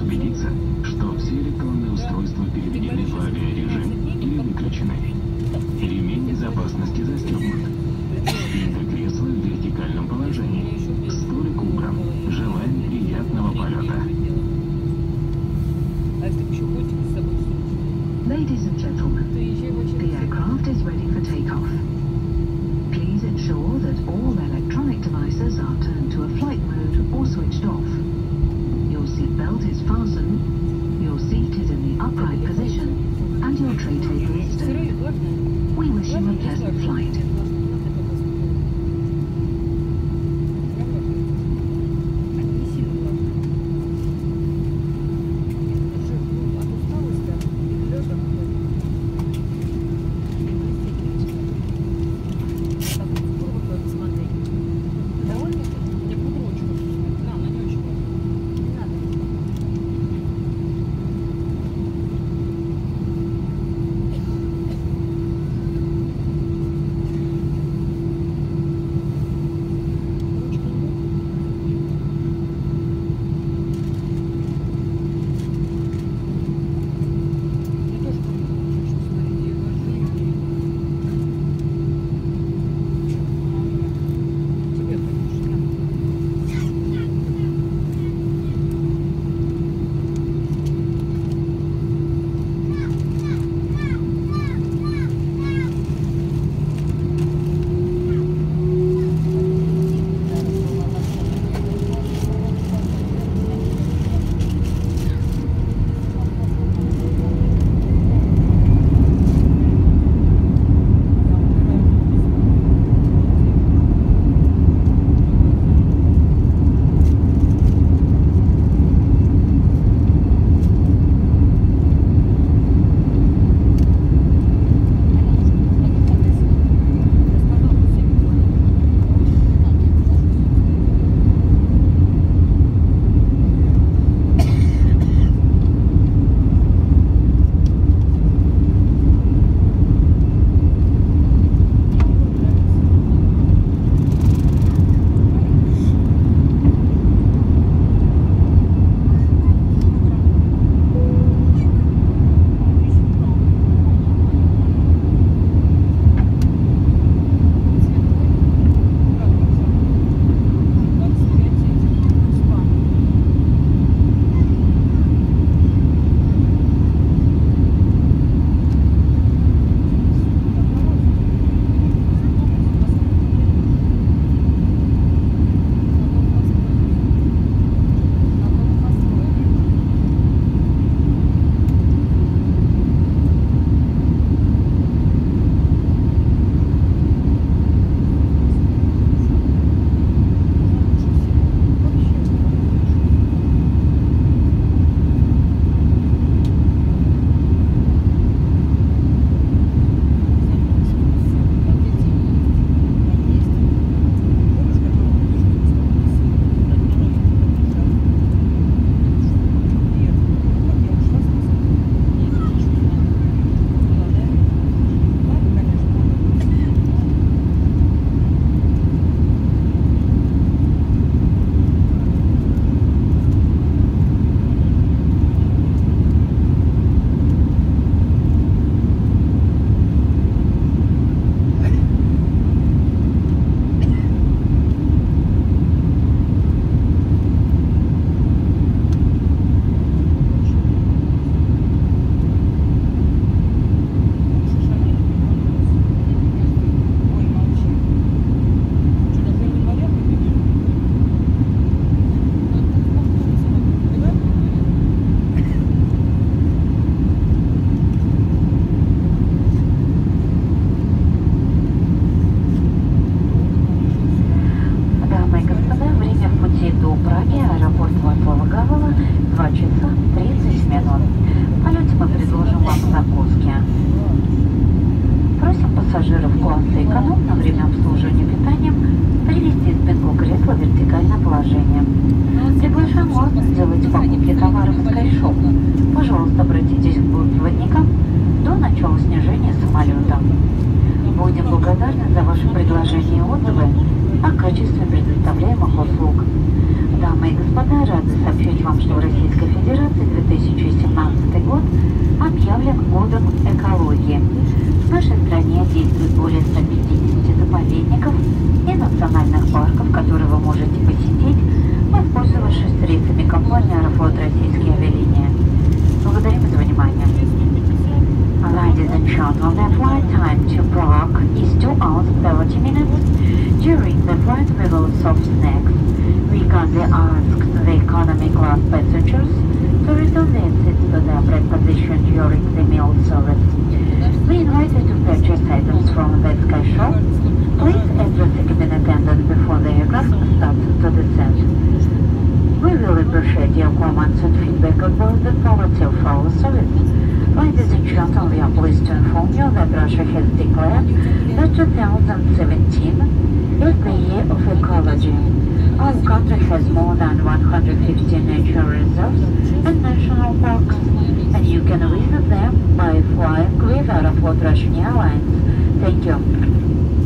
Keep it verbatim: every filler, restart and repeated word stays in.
убедиться, что все электронные устройства переведены в авиарежим или выключены. Ремень безопасности застегнут. Спинка кресла в вертикальном положении. Столик убран. Желаем приятного полета. Ladies and gentlemen, the aircraft is ready for takeoff. Please ensure that all electronic devices are turned to a flight mode or switched off. Your seatbelt is fastened, your seat is in the upright position, and your tray table is stowed. We wish you a pleasant flight. пассажиров класса эконом на время обслуживания питанием привести спинку кресла в вертикальное положение. Приглашаем вас сделать покупки товаров в Skyshop. Пожалуйста, обратитесь к бортпроводникам до начала снижения самолета. Будем благодарны за ваши предложения и отзывы о качестве предоставляемых услуг. Дамы и господа, рады сообщить вам, что в Российской Федерации flight with lots of snacks. We kindly asked the economy class passengers to return their seats to their preposition during the meal service. We invited to purchase items from the sky shop. Please address the cabin attendant before the aircraft starts to descend. We will appreciate your comments and feedback about the quality of our service. Ladies and gentlemen, we are pleased to inform you that Russia has declared that two thousand seventeen is the year of ecology. Our country has more than one hundred fifty nature reserves and national parks, and you can visit them by flying with Aeroflot Russian Airlines. Thank you.